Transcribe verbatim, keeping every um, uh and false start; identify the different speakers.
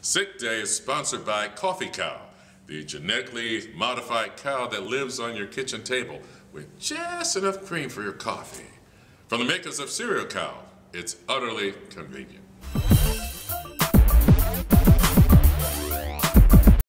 Speaker 1: Sick Day is sponsored by Coffee Cow, the genetically modified cow that lives on your kitchen table with just enough cream for your coffee. From the makers of Cereal Cow, it's utterly convenient.